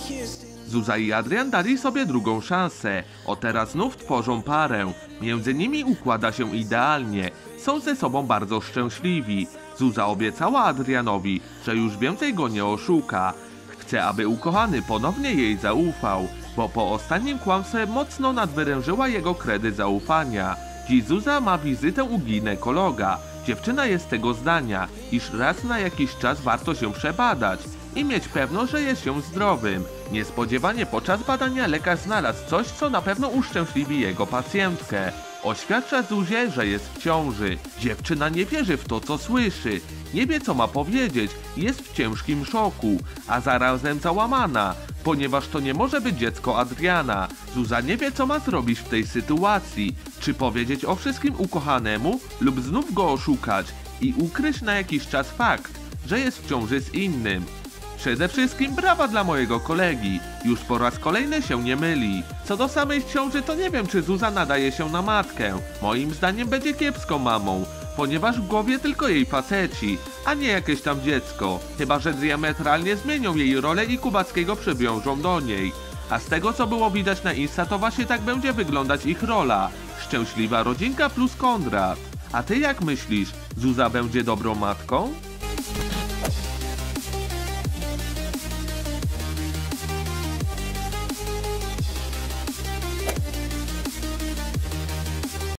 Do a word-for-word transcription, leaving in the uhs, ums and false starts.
Zuza i Adrian dali sobie drugą szansę. O teraz znów tworzą parę. Między nimi układa się idealnie. Są ze sobą bardzo szczęśliwi. Zuza obiecała Adrianowi, że już więcej go nie oszuka. Chce, aby ukochany ponownie jej zaufał, bo po ostatnim kłamstwie mocno nadwyrężyła jego kredyt zaufania. Dziś Zuza ma wizytę u ginekologa. Dziewczyna jest tego zdania, iż raz na jakiś czas warto się przebadać i mieć pewność, że jest się zdrowym. Niespodziewanie podczas badania lekarz znalazł coś, co na pewno uszczęśliwi jego pacjentkę. Oświadcza Zuzie, że jest w ciąży. Dziewczyna nie wierzy w to, co słyszy. Nie wie, co ma powiedzieć, jest w ciężkim szoku, a zarazem załamana, ponieważ to nie może być dziecko Adriana. Zuza nie wie, co ma zrobić w tej sytuacji. Czy powiedzieć o wszystkim ukochanemu, lub znów go oszukać i ukryć na jakiś czas fakt, że jest w ciąży z innym. Przede wszystkim brawa dla mojego kolegi, już po raz kolejny się nie myli. Co do samej ciąży, to nie wiem, czy Zuza nadaje się na matkę. Moim zdaniem będzie kiepską mamą, ponieważ w głowie tylko jej faceci, a nie jakieś tam dziecko. Chyba że diametralnie zmienią jej rolę i Kubackiego przywiążą do niej. A z tego, co było widać na Insta, to właśnie tak będzie wyglądać ich rola. Szczęśliwa rodzinka plus Konrad. A ty jak myślisz, Zuza będzie dobrą matką?